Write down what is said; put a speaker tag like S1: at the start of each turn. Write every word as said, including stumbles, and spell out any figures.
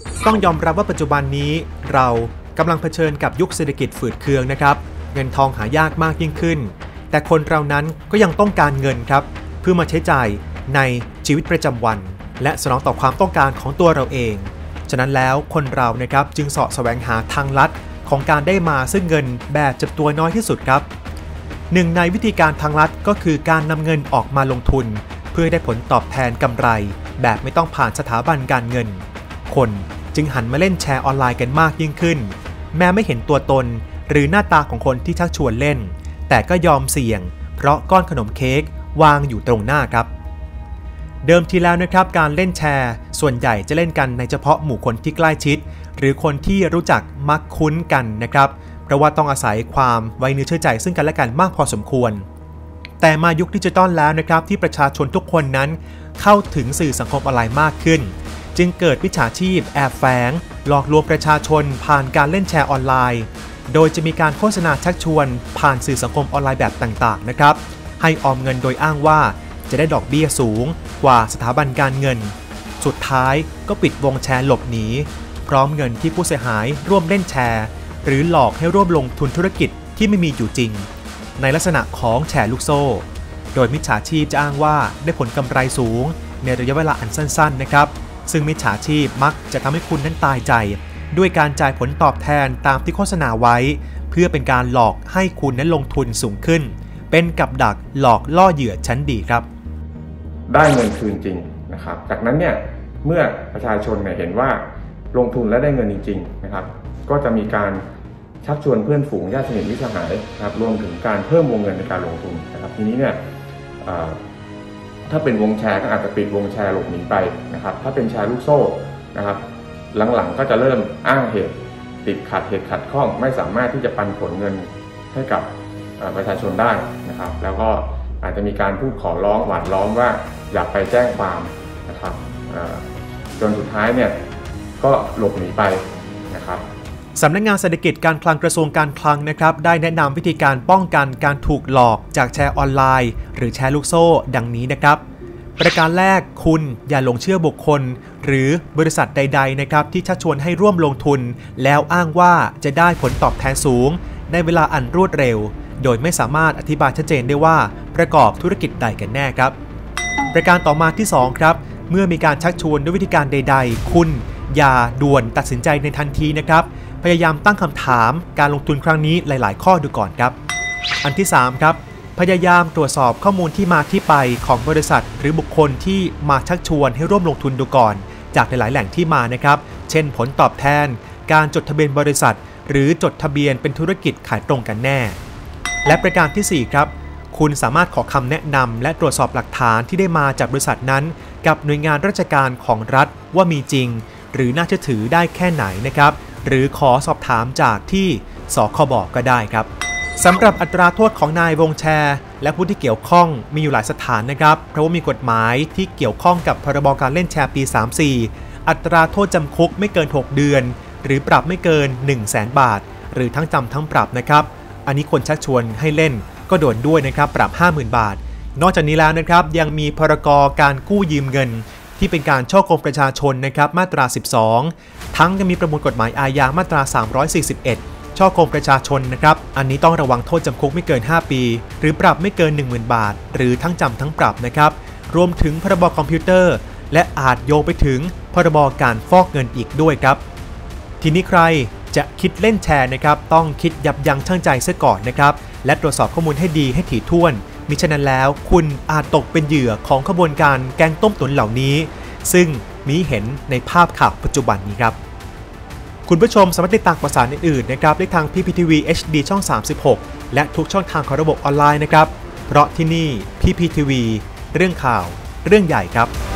S1: ต้องยอมรับว่าปัจจุบันนี้เรากำลังเผชิญกับยุคเศรษฐกิจฝืดเคืองนะครับเงินทองหายากมากยิ่งขึ้นแต่คนเรานั้นก็ยังต้องการเงินครับเพื่อมาใช้จ่ายในชีวิตประจำวันและสนองต่อความต้องการของตัวเราเองฉะนั้นแล้วคนเรานะครับจึงเสาะแสวงหาทางลัดของการได้มาซึ่งเงินแบบจับตัวน้อยที่สุดครับหนึ่งในวิธีการทางลัดก็คือการนำเงินออกมาลงทุนเพื่อได้ผลตอบแทนกำไรแบบไม่ต้องผ่านสถาบันการเงินคนจึงหันมาเล่นแชร์ออนไลน์กันมากยิ่งขึ้นแม้ไม่เห็นตัวตนหรือหน้าตาของคนที่ชักชวนเล่นแต่ก็ยอมเสี่ยงเพราะก้อนขนมเค้กวางอยู่ตรงหน้าครับเดิมทีแล้วนะครับการเล่นแชร์ส่วนใหญ่จะเล่นกันในเฉพาะหมู่คนที่ใกล้ชิดหรือคนที่รู้จักมักคุ้นกันนะครับเพราะว่าต้องอาศัยความไว้เนื้อเชื่อใจซึ่งกันและกันมากพอสมควรแต่มายุคดิจิตอลแล้วนะครับที่ประชาชนทุกคนนั้นเข้าถึงสื่อสังคมออนไลน์มากขึ้นจึงเกิดมิจฉาชีพแอบแฝงหลอกลวงประชาชนผ่านการเล่นแชร์ออนไลน์โดยจะมีการโฆษณาชักชวนผ่านสื่อสังคมออนไลน์แบบต่างๆนะครับให้ออมเงินโดยอ้างว่าจะได้ดอกเบี้ยสูงกว่าสถาบันการเงินสุดท้ายก็ปิดวงแชร์หลบหนีพร้อมเงินที่ผู้เสียหายร่วมเล่นแชร์หรือหลอกให้ร่วมลงทุนธุรกิจที่ไม่มีอยู่จริงในลักษณะของแชร์ลูกโซ่โดยมิจฉาชีพจะอ้างว่าได้ผลกำไรสูงในระยะเวลาอันสั้นๆนะครับซึ่งมิจฉาชีพมักจะทำให้คุณนั้นตายใจด้วยการจ่ายผลตอบแทนตามที่โฆษณาไว้เพื่อเป็นการหลอกให้คุณนั้นลงทุนสูงขึ้นเป็นกับดักหลอกล่อเหยื่อชั้นดีครับ
S2: ได้เงินคืนจริงนะครับจากนั้นเนี่ยเมื่อประชาชนเนี่ยเห็นว่าลงทุนและได้เงินจริงๆนะครับก็จะมีการชักชวนเพื่อนฝูงญาติสนิทมิตรสหายนะครับรวมถึงการเพิ่มวงเงินในการลงทุนนะครับทีนี้เนี่ยถ้าเป็นวงแชร์ก็อาจจะปิดวงแชร์หลบหนีไปนะครับถ้าเป็นแชร์ลูกโซ่นะครับหลังๆก็จะเริ่มอ้างเหตุติดขัดเหตุขัดข้องไม่สามารถที่จะปันผลเงินให้กับประชาชนได้นะครับแล้วก็อาจจะมีการพูดขอร้องหวานล้อมว่าอยากไปแจ้งความนะครับจนสุดท้ายเนี่ยก็หลบหนีไปนะครับ
S1: สำนักงานเศรษฐกิจการคลังกระทรวงการคลังนะครับได้แนะนำวิธีการป้องกันการถูกหลอกจากแชร์ออนไลน์หรือแชร์ลูกโซ่ดังนี้นะครับประการแรกคุณอย่าหลงเชื่อบุคคลหรือบริษัทใดๆนะครับที่ชักชวนให้ร่วมลงทุนแล้วอ้างว่าจะได้ผลตอบแทนสูงในเวลาอันรวดเร็วโดยไม่สามารถอธิบายชัดเจนได้ว่าประกอบธุรกิจใดกันแน่ครับประการต่อมาที่สองครับเมื่อมีการชักชวนด้วยวิธีการใดๆคุณอย่าด่วนตัดสินใจในทันทีนะครับพยายามตั้งคำถามการลงทุนครั้งนี้หลายๆข้อดูก่อนครับอันที่สามครับพยายามตรวจสอบข้อมูลที่มาที่ไปของบริษัทหรือบุคคลที่มาชักชวนให้ร่วมลงทุนดูก่อนจากหลายๆแหล่งที่มานะครับเช่นผลตอบแทนการจดทะเบียนบริษัทหรือจดทะเบียนเป็นธุรกิจขายตรงกันแน่และประการที่สี่ครับคุณสามารถขอคำแนะนำและตรวจสอบหลักฐานที่ได้มาจากบริษัทนั้นกับหน่วยงานราชการของรัฐว่ามีจริงหรือน่าเชื่อถือได้แค่ไหนนะครับหรือขอสอบถามจากที่สคบก็ได้ครับสำหรับอัตราโทษของนายวงแชร์และผู้ที่เกี่ยวข้องมีอยู่หลายสถานนะครับเพราะว่ามีกฎหมายที่เกี่ยวข้องกับพรบการเล่นแชร์ปีสามสิบสี่อัตราโทษจำคุกไม่เกินหกเดือนหรือปรับไม่เกิน หนึ่งแสน บาทหรือทั้งจำทั้งปรับนะครับอันนี้คนชักชวนให้เล่นก็โดนด้วยนะครับปรับ ห้าหมื่น บาทนอกจากนี้แล้วนะครับยังมีพรกการกู้ยืมเงินที่เป็นการฉ้อโกงประชาชนนะครับมาตราสิบสองทั้งยังมีประมวลกฎหมายอาญามาตราสามร้อยสี่สิบเอ็ดฉ้อโกงประชาชนนะครับอันนี้ต้องระวังโทษจำคุกไม่เกินห้าปีหรือปรับไม่เกิน หนึ่งหมื่น บาทหรือทั้งจำทั้งปรับนะครับรวมถึงพรบคอมพิวเตอร์และอาจโยงไปถึงพรบการฟอกเงินอีกด้วยครับทีนี้ใครจะคิดเล่นแชร์นะครับต้องคิดยับยั้งชั่งใจเสียก่อนนะครับและตรวจสอบข้อมูลให้ดีให้ถี่ถ้วนมิฉะนั้นแล้วคุณอาจตกเป็นเหยื่อของขบวนการแกงต้มตุ๋นเหล่านี้ซึ่งมีเห็นในภาพข่าวปัจจุบันนี้ครับคุณผู้ชมสามารถติดตามข่าวสารอื่นๆนะครับได้ทาง พี พี ที วี เอช ดี ช่องสามสิบหกและทุกช่องทางของระบบออนไลน์นะครับเพราะที่นี่ พี พี ที วี เรื่องข่าวเรื่องใหญ่ครับ